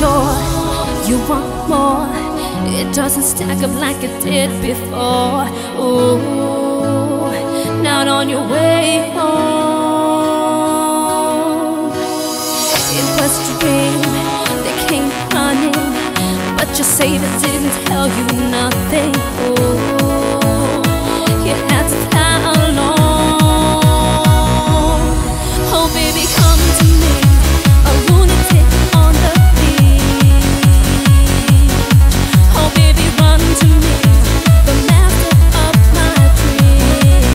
sure you want more. It doesn't stack up like it did before. Ooh, not on your way home. It was a dream that came running, but your savior didn't tell you nothing. Ooh, you had to count